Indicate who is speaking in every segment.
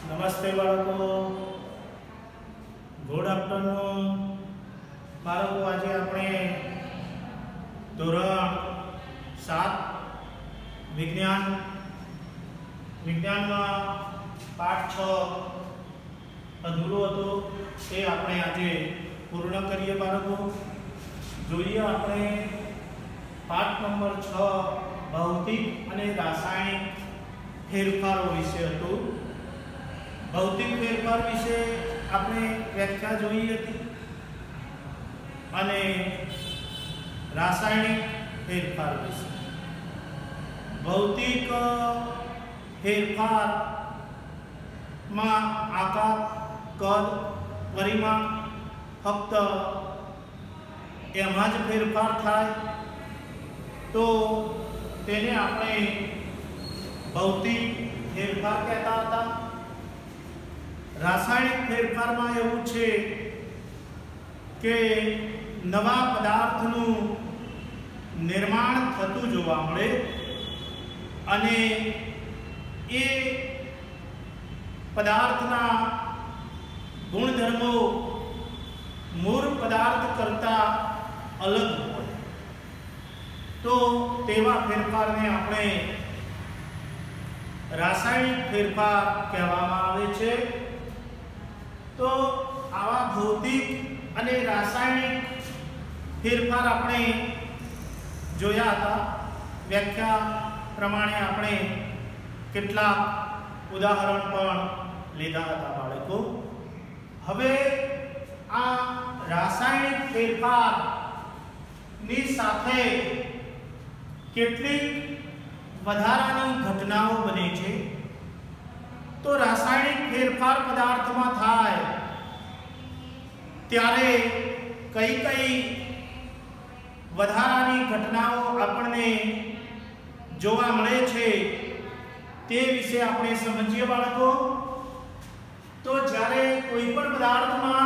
Speaker 1: નમસ્તે બાળકો, good afternoon બાળકો। આજે આપણે ધોરણ 7 વિજ્ઞાનમાં પાઠ 6 અધૂરો હતો તે આપણે આજે પૂર્ણ કરીએ બાળકો। જોઈએ આપણે પાઠ નંબર 6 ભૌતિક અને રાસાયણિક ફેરફારો વિશે હતું। भौतिक फेरफार विषे आपने व्याख्या जोई हती अने रासायनिक फेरफार विषे। भौतिक फेरफार में आकार, कद, परिमाण फक्त एमां ज फेरफार थाय तो तेने आपणे भौतिक फेरफार कहेता हता। रासायनिक फेरफार में एवं है कि नवा पदार्थनु निर्माण थतुं जोवा मळे अने ए पदार्थना गुणधर्मो मूल पदार्थ करता अलग होय तो तेवा फेरफार ने आपणे रासायनिक फेरफार कहेवामां आवे छे। तो आवा भौतिक अने रासायनिक फेरफार आपणे जोया हता। व्याख्या प्रमाणे आपणे केटलाक उदाहरण पण लीधा हता बाळको। हवे आ रासायनिक फेरफार नी साथे केटलीक वधारानी घटनाओ बने छे। तो रासायनिक फेरफार पदार्थ में थाय त्यारे कई कई वधारानी घटनाओ आपने जोवा मळे छे ते विषे आपणे समजीए बाळको। तो ज्यारे कोई पण पदार्थ में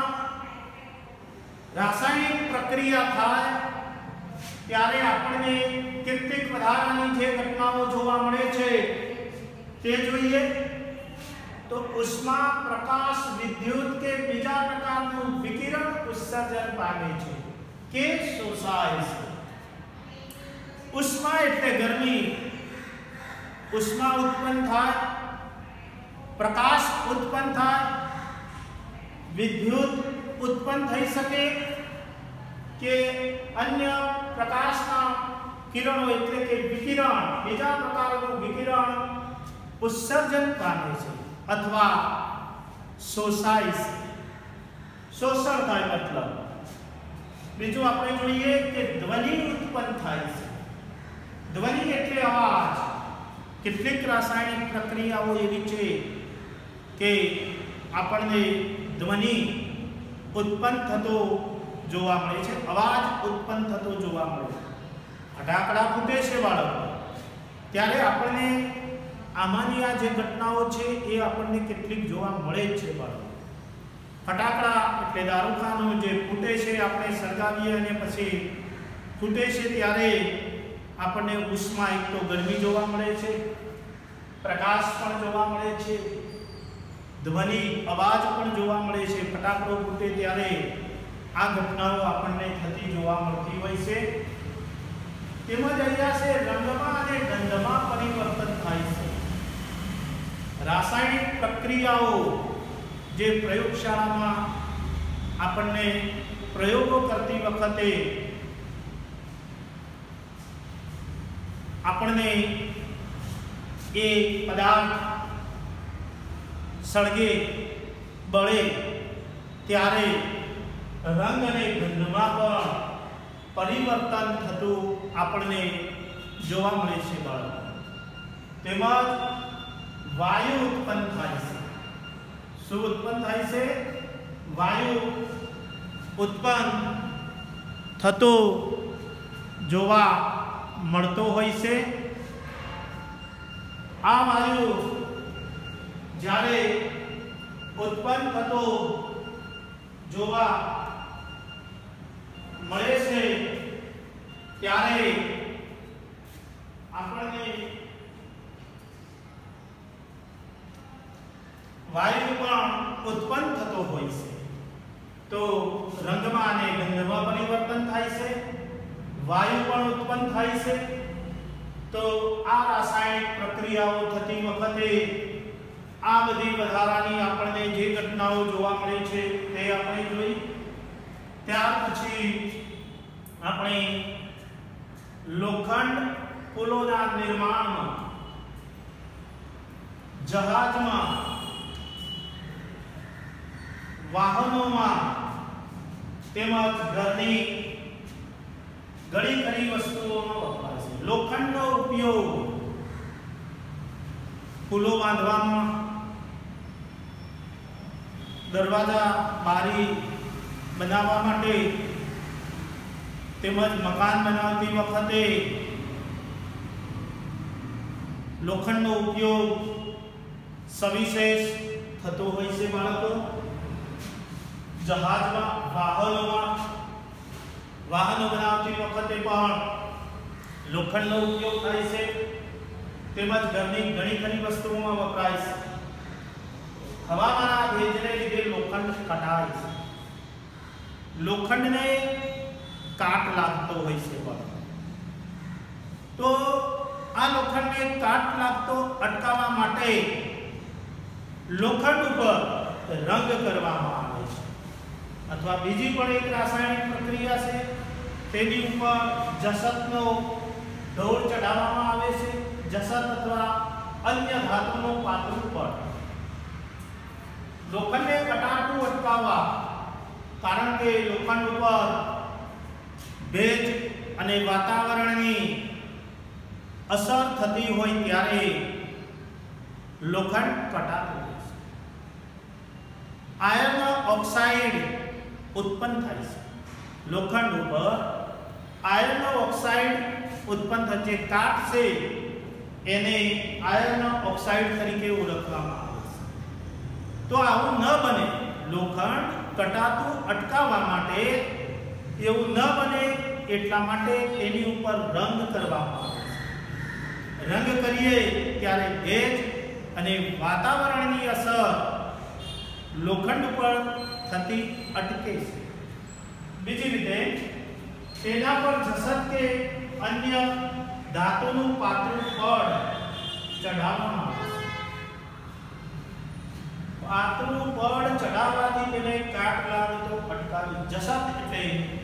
Speaker 1: रासायनिक प्रक्रिया थाय त्यारे आपणे केटलीक वधारानी जे घटनाओ जोवा मळे छे ते जोईए। तो उष्मा, प्रकाश, विद्युत के बीजा प्रकारનું विकिरण उत्सर्जन पामे छे के शोषाय छे। उष्मा એટલે ગરમી, उष्मा उत्पन्न थाय, प्रकाश उत्पन्न थाय, विद्युत उत्पन्न થઈ શકે કે अन्य प्रकाशना किरणों એટલે કે विकिरण बीजा प्रकारનું विकिरण उत्सर्जन पामे छे अथवा शोषाय शोषण थाय। मतलब बीजू आपणे जोईए कि ध्वनि उत्पन्न थाय छे। ध्वनि एटले अवाज। केटलीक रासायनिक प्रक्रियाओ एवी छे कि आपणे ध्वनि उत्पन्न थतो जोवा मळे छे, अवाज उत्पन्न थतो जोवा मळे छे। फटाकड़ा फूटे छे बाळको त्यारे आपणे आमानी आ जे घटनाओ छे ए आपणे केटलीक जोवा मळे छे बाळको। फटाकड़ा એટલે દારૂખાનું જે ફૂટે છે આપણે સળગાવીએ અને પછી ફૂટે છે ત્યારે આપણને ઉષ્મા એક તો ગરમી જોવા મળે છે, પ્રકાશ પણ જોવા મળે છે, ધ્વનિ અવાજ પણ જોવા મળે છે। ફટાકડો ફૂટે ત્યારે આ ઘટનાઓ આપણને થતી જોવા મળતી હોય છે। તેમજ અહીંયા છે રંગમાં અને ગંધમાં પરિવર્તન થાય છે। रासायनिक प्रक्रियाओ जे प्रयोगशाला में आपने प्रयोगों करती वखते आपने ए पदार्थ सळगे बळे त्यारे रंग अने गंधमां पण परिवर्तन थतुं आपने जोवा मळे छे बाळको। तेमज वायु उत्पन्न थाय छे। शू उत्पन्न थाय छे? वायु उत्पन्न थतो जोवा मळतो होय छे। आ वायु ज्यारे उत्पन्न थतो जोवा मळे छे त्यारे आपणे વાયુ પણ ઉત્પન્ન થતો હોય છે, તો રંગમાં અને ગંધમાં પરિવર્તન થાય છે, વાયુ પણ ઉત્પન્ન થાય છે। તો આ રાસાયણિક પ્રક્રિયાઓ થતી વખતે આ બધી વધારાની આપણને જે ઘટનાઓ જોવા મળે છે તે આપણે જોઈ। ત્યાર પછી આપણે લોખંડ પુલોના નિર્માણમાં, જહાજમાં, વાહનોમાં તેમજ ઘરની ઘણી ખરી વસ્તુઓમાં વપરાય છે। લોખંડનો ઉપયોગ પુલો બાંધવામાં, દરવાજા બારી બનાવવા માટે તેમજ મકાન બનાવતી વખતે લોખંડનો ઉપયોગ સવિશેષ થતો હોય છે બાળકો। જહાજમાં, વાહનોમાં, વાહનો બનાવતી વખતે પણ લોખંડનો ઉપયોગ થાય છે, તેમજ ઘરની ઘણી ખરી વસ્તુઓમાં વપરાય છે। હવામાનના ભેજને લીધે લોખંડ કટાય છે, લોખંડને કાટ લાગતો હોય છે બાળકો। તો આ લોખંડને કાટ લાગતો અટકાવવા માટે લોખંડ ઉપર રંગ કરવામાં આવે છે, અથવા બીજી પણ એક રાસાયણિક પ્રક્રિયા છે, તેની ઉપર જસતનો ઢોળ ચડાવવામાં આવે છે। જસત અથવા અન્ય ધાતુનો પાતળું પડ લોખંડને કટાતું અટકાવવા, કારણ કે લોખંડ ઉપર ભેજ અને વાતાવરણની અસર થતી હોય ત્યારે લોખંડ કટાતું હોય છે। આયર્ન ઓક્સાઇડ ઉત્પન્ન થાય છે, લોખંડ ઉપર આયર્ન ઓક્સાઇડ ઉત્પન્ન થાય છે, કાટ છે એને આયર્ન ઓક્સાઇડ તરીકે ઓળખવામાં આવે છે। તો આવું ન બને, લોખંડ કટાતું અટકાવવા માટે, એવું ન બને એટલા માટે તેની ઉપર રંગ કરવામાં આવે છે। રંગ કરીએ ત્યારે ભેજ અને વાતાવરણની અસર લોખંડ પર થતી અટકે છે। બીજી રીતે તેના પર જસત કે અન્ય ધાતુનું પાતળું પડ ચઢાવવામાં આવે છે। પાતળું પડ ચઢાવવાથી તેને કાટ લાગતો અટકાવી, જસત એટલે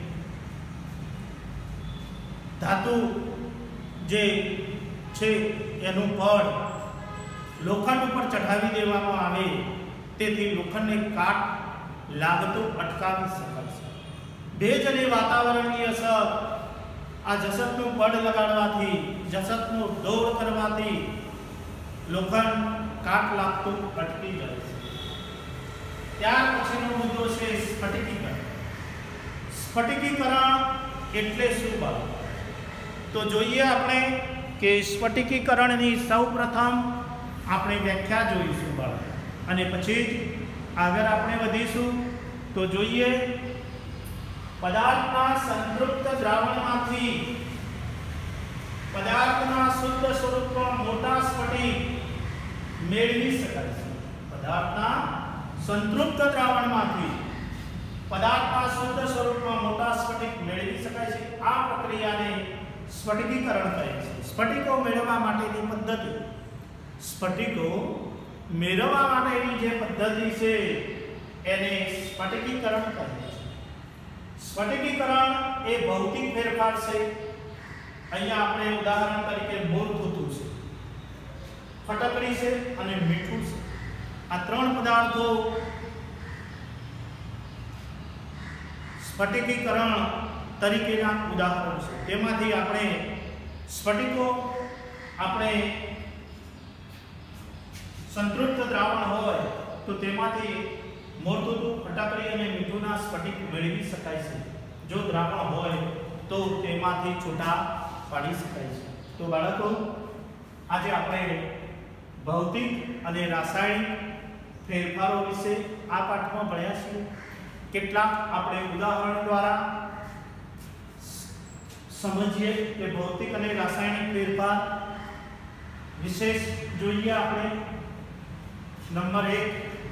Speaker 1: ધાતુ જે છે એનું પડ લોખંડ ઉપર ચઢાવી દેવામાં આવે, તેથી લોખંડને કાટ લાગતો અટકાવી શકાય છે। ભેજ અને વાતાવરણની અસર આ જસતનું પડ લગાડવાથી, જસતનો દોર કરવાથી લોખંડ કાટ લાગતું અટકી જાય છે। ત્યાર પછીનો મુદ્દો છે સ્ફટિકીકરણ। સ્ફટિકીકરણ એટલે શું બાબત? તો જોઈએ આપણે કે સ્ફટિકીકરણની સૌપ્રથમ આપણે વ્યાખ્યા જોઈશું બાળકો, અને પછી જ આગળ આપણે વધીશું। તો જોઈએ, પદાર્થના સંતૃપ્ત દ્રાવણમાંથી પદાર્થના શુદ્ધ સ્વરૂપમાં મોટા સ્ફટિક મેળવી શકાય છે। પદાર્થના સંતૃપ્ત દ્રાવણમાંથી પદાર્થના શુદ્ધ સ્વરૂપમાં મોટા સ્ફટિક મેળવી શકાય છે। આ પ્રક્રિયાને સ્ફટિકીકરણ કહે છે। સ્ફટિકો મેળવવા માટેની પદ્ધતિ, સ્ફટિકો મેળવવા માટેની જે પદ્ધતિ છે એને સ્ફટિકીકરણ કહે છે। સ્ફટિકીકરણ એ ભૌતિક ફેરફાર છે। અહીંયા આપણે ઉદાહરણ તરીકે મોર થતું છે, ફટકડી છે અને મીઠું છે, આ ત્રણ પદાર્થો સ્ફટિકીકરણ તરીકેના ઉદાહરણો છે। તેમાંથી આપણે સ્ફટિકો, આપણે સંતૃપ્ત દ્રાવણ હોય તો તેમાંથી મોરથૂથું, ફટાકડી અને મીઠુંના સ્ફટિક મેળવી શકાય છે। જો દ્રાવણ હોય તો તેમાંથી છૂટા પાડી શકાય છે। તો બાળકો, આજે આપણે ભૌતિક અને રાસાયણિક ફેરફારો વિશે આ પાઠમાં ભણ્યા છીએ। કેટલાક આપણે ઉદાહરણ દ્વારા સમજીએ કે ભૌતિક અને રાસાયણિક ફેરફાર વિશેષ જોઈએ આપણે। નંબર 1,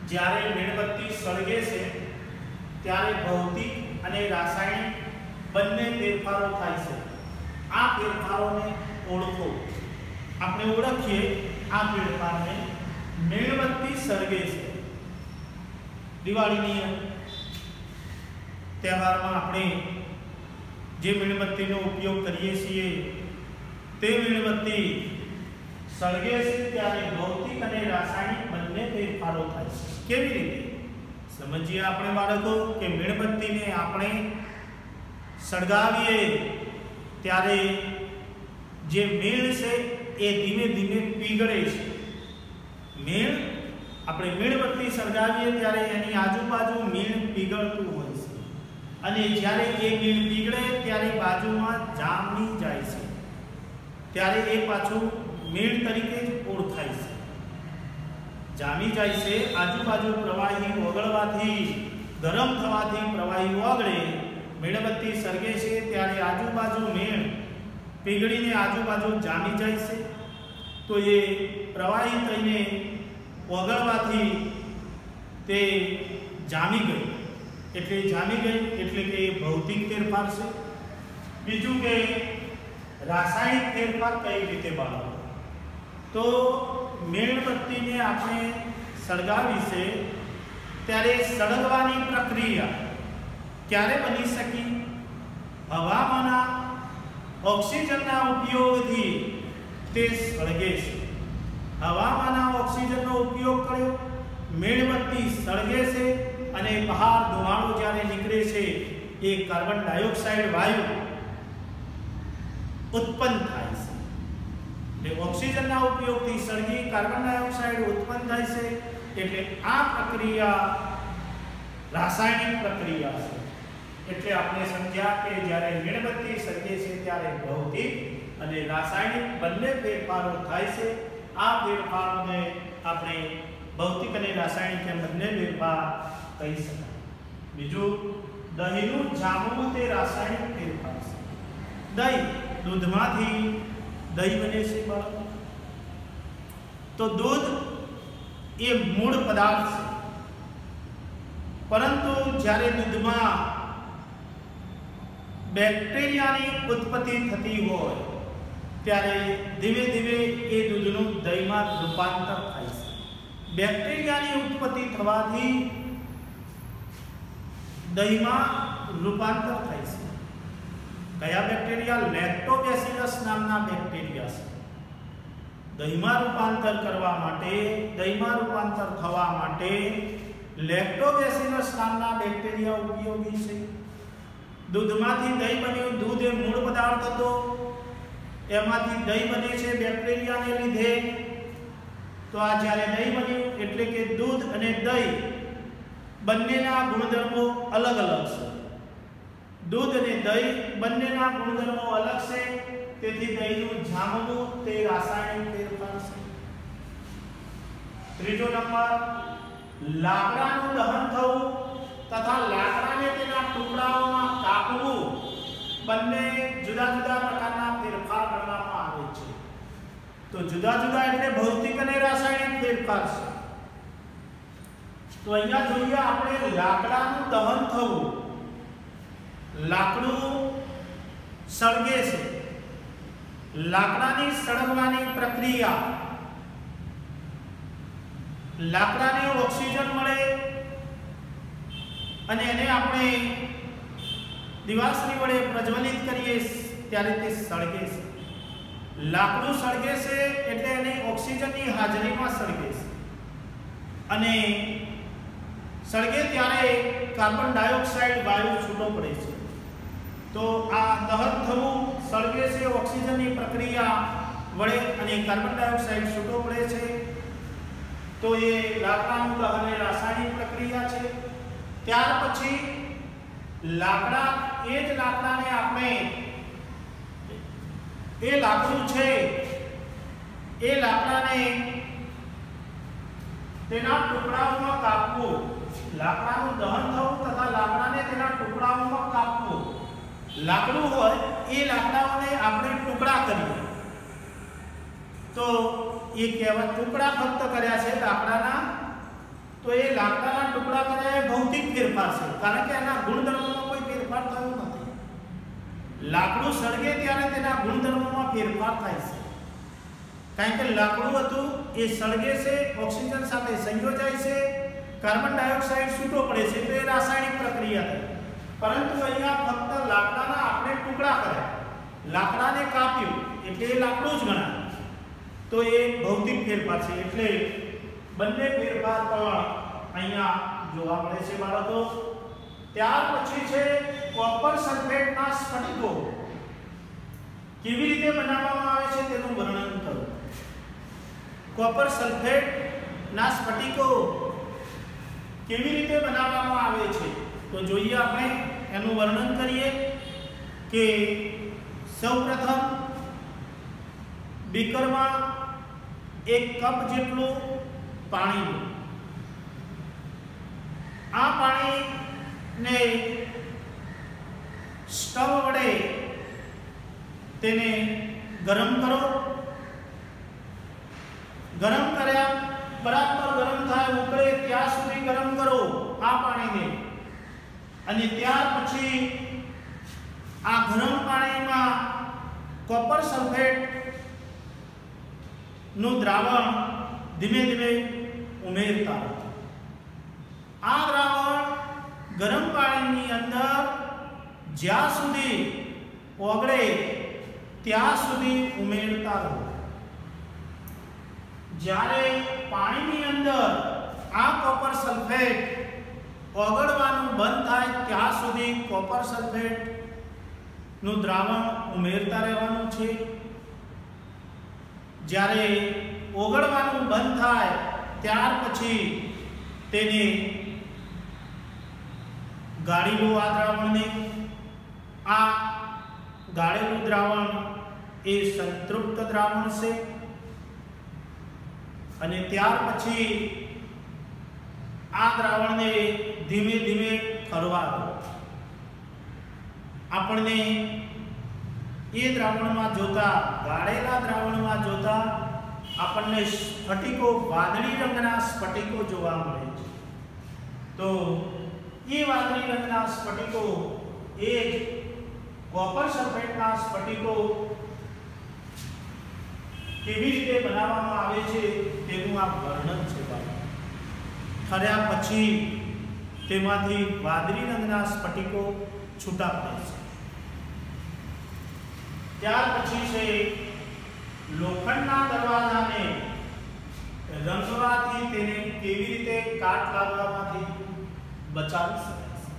Speaker 1: જ્યારે મીણબત્તી સળગે છે ત્યારે ભૌતિક અને રાસાયણિક બંને ફેરફારો થાય છે. આ ફેરફારોને ઓળખો. આપણે ઓળખીએ આ ફેરફારને. મીણબત્તી સળગે છે. દિવાળીની તહેવારમાં આપણે જે મીણબત્તીનો ઉપયોગ કરીએ છીએ તે મીણબત્તી સળગે છે ત્યારે ભૌતિક અને રાસાયણિક બંને ફેરફારો થાય છે. કેવી રીતે સમજીએ આપણે બાળકો કે મીણબત્તીને આપણે સળગાવીએ ત્યારે જે મીણ છે એ ધીમે ધીમે પીગળે છે. આપણે મીણબત્તી સળગાવીએ ત્યારે એની આજુબાજુ મીણ પીગળતું હોય છે અને જ્યારે એ મીણ પીગળે ત્યારે બાજુમાં જામી જાય છે ત્યારે એ પાછું મીણ તરીકે જ ઓળખાય છે. જામી જાય છે. આજુબાજુ પ્રવાહી ઓગળવાથી, ગરમ થવાથી પ્રવાહી ઓગળે, મીણબત્તી સળગે છે ત્યારે આજુબાજુ મીણ પીગળીને આજુબાજુ જામી જાય છે. તો એ પ્રવાહી થઈને ઓગળવાથી તે જામી ગઈ. એટલે જામી ગઈ એટલે કે ભૌતિક ફેરફાર છે. બીજું કે રાસાયણિક ફેરફાર કઈ રીતે બાળકો? તો મીણબત્તીને આપણે સળગાવી છે ત્યારે સળગવાની પ્રક્રિયા ક્યારે બની શકી? હવામાંના ઓક્સિજનના ઉપયોગથી તે સળગે છે. હવામાંના ઓક્સિજનનો ઉપયોગ કર્યો, મીણબત્તી સળગે છે અને બહાર ધુમાડો જ્યારે નીકળે છે એ કાર્બન ડાયોક્સાઇડ વાયુ ઉત્પન્ન થાય છે. એટલે ઓક્સિજનના ઉપયોગથી સળગી કાર્બન ડાયોક્સાઇડ ઉત્પન્ન થાય છે. એટલે આ પ્રક્રિયા રાસાયણિક પ્રક્રિયા છે. એટલે આપણે સમજ્યા કે જ્યારે મીણબત્તી સળગે છે ત્યારે ભૌતિક અને રાસાયણિક બંને ફેરફારો થાય છે. આ ફેરફારોને આપણે ભૌતિક અને રાસાયણિક એમ બંને ફેરફાર કહી શકાય. બીજું, દહીંનું જામવું તે રાસાયણિક ફેરફાર છે. દહીં, દૂધમાંથી દહીં બને છે બાળકો. તો દૂધ એ મૂળ પદાર્થ છે, પરંતુ જ્યારે દૂધમાં બેક્ટેરિયાની ઉત્પત્તિ થતી હોય ત્યારે ધીમે ધીમે એ દૂધનું દહીંમાં રૂપાંતર થાય છે. બેક્ટેરિયાની ઉત્પત્તિ થવાથી દહીંમાં રૂપાંતર થાય છે. કયા બેક્ટેરિયા? લેક્ટોબેસિલસ નામના બેક્ટેરિયા છે. દહીંમાં રૂપાંતર કરવા માટે, દહીંમાં રૂપાંતર થવા માટે લેક્ટોબેસિલસ નામના બેક્ટેરિયા ઉપયોગી છે. દૂધમાંથી દહીં બન્યું. દૂધ એ મૂળ પદાર્થ હતો, એમાંથી દહીં બને છે બેક્ટેરિયાને લીધે. તો આ જ્યારે દહીં બન્યું એટલે કે દૂધ અને દહીં બંનેના ગુણધર્મો અલગ અલગ છે. દૂધ અને દહીં બંનેના ગુણધર્મો અલગ છે. તેથી દહીંનું જામવું તે રાસાયણિક ફેરફાર છે. ત્રીજો નંબર, લાકડાનું દહન થવું તથા લાકડાને તેના ટુકડાઓમાં કાપવું બંને જુદા જુદા પ્રકારના ફેરફાર કરવામાં આવે છે. તો જુદા જુદા એટલે ભૌતિક અને રાસાયણિક ફેરફાર છે. તો અહીંયા જોઈએ આપણે લાકડાનું દહન થવું. લાકડું સળગે છે. લાકડાની સળગવાની પ્રક્રિયા, લાકડાને ઓક્સિજન મળે અને એને આપણે દિવાસળી વડે પ્રજ્વલિત કરીએ ત્યારે તે સળગે છે. લાકડું સળગે છે એટલે એને ઓક્સિજનની હાજરીમાં સળગે છે અને સળગે ત્યારે કાર્બન ડાયોક્સાઇડ વાયુ છૂટો પડે છે. તો આ દહન થવું, સળગે છે ઓક્સિજનની પ્રક્રિયા વડે અને કાર્બન ડાયોક્સાઇડ છૂટો પડે છે. તો એ લાકડાનું દહન એ રાસાયણિક પ્રક્રિયા છે. ત્યાર પછી લાકડા, એ જ લાકડાને આપણે, એ લાકડું છે એ લાકડાને તેના ટુકડાઓમાં કાપવું. લાકડાનું દહન થવું તથા લાકડાને તેના ટુકડાઓમાં કાપવું. લાકડું હોય એ લાકડાઓને આપણે ટુકડા કરીએ તો એ કહેવાય ટુકડા ફક્ત કર્યા છે લાકડાના, तो ये लाकડાના ટુકડા કર્યા એ ભૌતિક ફેરફાર છે, કારણ કે એના ગુણધર્મોમાં કોઈ ફેરફાર થયો નથી. લાકડું સળગે ત્યારે તેના ગુણધર્મોમાં ફેરફાર થાય છે, કારણ કે લાકડું હતું એ સળગે છે, ઓક્સિજન સાથે સંયોજાય છે, કાર્બન ડાયોક્સાઇડ છૂટો પડે છે, તો એ રાસાયણિક પ્રક્રિયા થઈ. પરંતુ અહીંયા ફક્ત લાકડાના આપણે ટુકડા કર્યા, લાકડાને કાપ્યું એટલે એ લાકડું જ ગણાય, તો એ ભૌતિક ફેરફાર છે. એટલે બંને ફેરફાર પણ અહીંયા જોવા મળે છે બાળકો. ત્યાર પછી છે કોપર સલ્ફેટના સ્ફટિકો કેવી રીતે બનાવવામાં આવે છે તેનું વર્ણન કરો. કોપર સલ્ફેટના સ્ફટિકો કેવી રીતે બનાવવામાં આવે છે તો જોઈએ, આપણે એનું વર્ણન કરીએ કે સૌપ્રથમ બીકરમાં 1 કપ જેટલું પાણી લો. આ પાણીને સ્ટવ વડે તેને ગરમ કરો. ગરમ કર્યા બરાબર ગરમ થાય, ઉકળે ત્યાં સુધી ગરમ કરો આ પાણીને. અને ત્યાર પછી આ ગરમ પાણીમાં કોપર સલ્ફેટ નું દ્રાવણ ધીમે ધીમે ઉમેરતા રહો. આ દ્રાવણ ગરમ પાણીની અંદર જ્યાં સુધી ઓગળે ત્યાં સુધી ઉમેરતા રહો. જ્યારે પાણીની અંદર આ કોપર સલ્ફેટ ઓગળવાનું બંધ થાય ત્યાં સુધી કોપર સલ્ફેટ નું દ્રાવણ ઉમેરતા રહેવાનું છે. જ્યારે ઓગળવાનું બંધ થાય ત્યાર પછી તેને ગાળી લો. આ દ્રાવણને, આ ગાળેલું દ્રાવણ એ સંતૃપ્ત દ્રાવણ છે. અને ત્યાર પછી આ દ્રાવણને ધીમે ધીમે ફરવા દો. આપણને એ દ્રાવણમાં જોતા, ગાળેલા દ્રાવણમાં જોતા આપણને સ્ફટિકો, વાદળી રંગના સ્ફટિકો જોવા મળે છે. તો એ વાદળી રંગના સ્ફટિકો એ કોપર સલ્ફેટના સ્ફટિકો કેવી રીતે બનાવવામાં આવે છે તેનું આ વર્ણન છે. ઠર્યા પછી તેમાંથી વાદળી રંગના સ્ફટિકો છૂટા પડે છે. ત્યાર પછી છે લોખંડના દરવાજાને રંગવાથી તેને કેવી રીતે કાટ લાગવામાંથી બચાવી શકાય છે.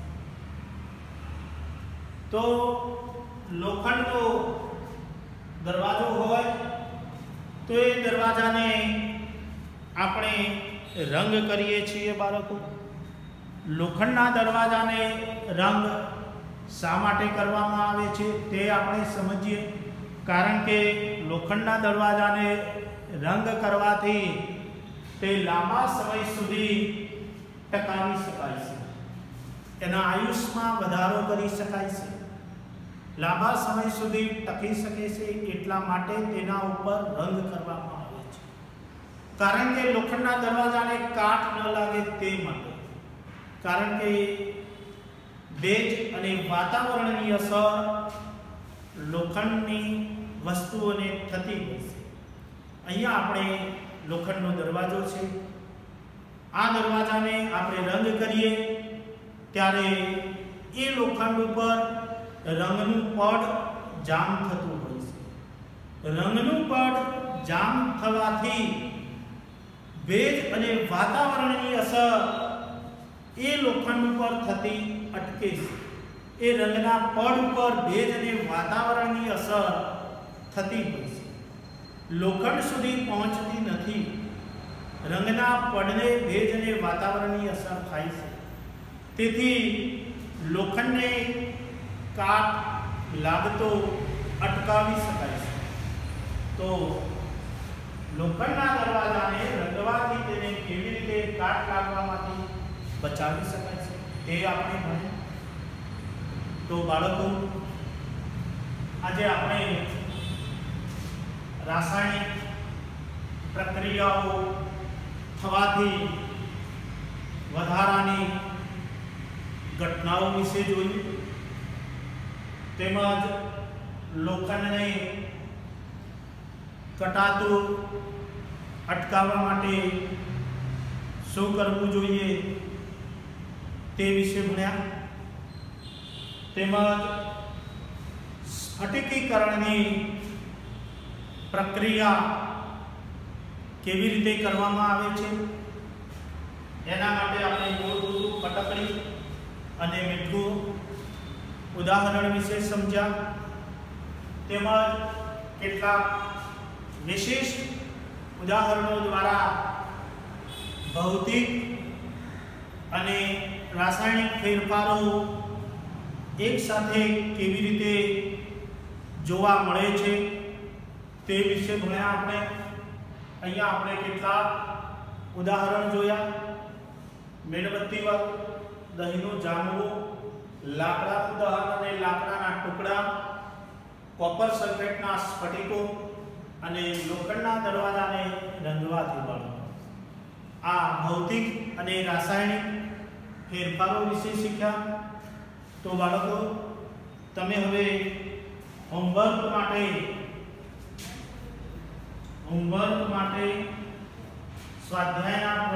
Speaker 1: તો લોખંડનો દરવાજો હોય તો એ દરવાજાને આપણે રંગ કરીએ છીએ બાળકો. લોખંડના દરવાજાને રંગ શા માટે કરવામાં આવે છે તે આપણે સમજીએ. કારણ કે લોખંડના દરવાજાને રંગ કરવાથી તે લાંબા સમય સુધી ટકાવી શકાય છે, એના આયુષ્યમાં વધારો કરી શકાય છે, લાંબા સમય સુધી ટકી શકે છે. એટલા માટે તેના ઉપર રંગ કરવામાં આવે છે, કારણ કે લોખંડના દરવાજાને કાટ ન લાગે તે માટે. કારણ કે ભેજ અને વાતાવરણની અસર લોખંડની વસ્તુઓને થતી હોય છે. અહીંયા આપણે લોખંડનો દરવાજો છે, આ દરવાજાને આપણે રંગ કરીએ ત્યારે એ લોખંડ ઉપર રંગનું પડ જામ થતું હોય છે. રંગનું પડ જામ થવાથી ભેજ અને વાતાવરણની અસર એ લોખંડ ઉપર થતી અટકે છે. એ રંગના પડ ઉપર ભેજ અને વાતાવરણની અસર થતી હોય છે, લોખંડ સુધી પહોંચતી નથી. રંગના પડને ભેજ અને વાતાવરણની અસર થાય છે. તેથી લોખંડને કાટ લાગતો અટકાવી શકાય છે. તો લોખંડના દરવાજાને રંગવાથી તેને કેવી રીતે કાટ લાગવામાંથી બચાવી શકાય છે તે આપણે ભણીએ. તો બાળકો, આજે આપણે રાસાયણિક પ્રક્રિયાઓ થવાથી વધારાની ઘટનાઓ વિશે જોયું, તેમજ લોખંડને કટાતું અટકાવવા માટે શું કરવું જોઈએ તે વિશે ભણ્યા, તેમજ સ્ફટિકીકરણની પ્રક્રિયા કેવી રીતે કરવામાં આવે છે એના માટે આપણે મૂળભૂત કટકડી અને મીઠું ઉદાહરણ વિશે સમજ્યા, તેમજ કેટલાક વિશિષ્ટ ઉદાહરણો દ્વારા ભૌતિક અને રાસાયણિક ફેરફારો એક સાથે કેવી રીતે જોવા મળે છે તે વિશે ભણ્યા આપણે। અહીંયા આપણે કેટલાક ઉદાહરણ જોયા, મીણબત્તી વત, દહીંનું જામવું, લાકડાનું દહન અને લાકડાના ટુકડા, કોપર સલ્ફેટના સ્ફટિકો અને લોખંડના દરવાજાને રંગવાથી બાળકો આ ભૌતિક અને રાસાયણિક ફેરફારો વિશે શીખ્યા। તો બાળકો તમે હવે હોમવર્ક માટે સ્વાધ્યાયના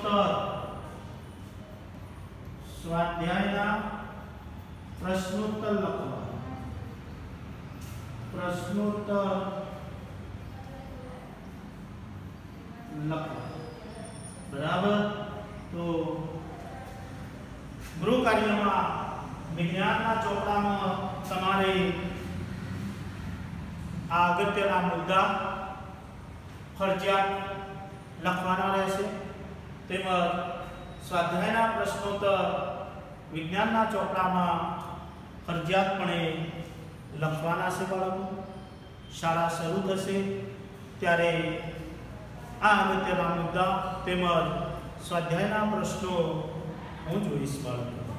Speaker 1: પ્રશ્નોત્તર લખવા, બરાબર। તો ગૃહ કાર્યમાં વિજ્ઞાનના ચોપડામાં તમારે આ અગત્યના મુદ્દા ફરજિયાત લખવાના રહેશે, તેમજ સ્વાધ્યાયના પ્રશ્નોત્તર વિજ્ઞાનના ચોપડામાં ફરજિયાતપણે લખવાના છે બાળકો। શાળા શરૂ થશે ત્યારે આ અગત્યના મુદ્દા તેમજ સ્વાધ્યાયના પ્રશ્નો હું જોઈશ બાળકો।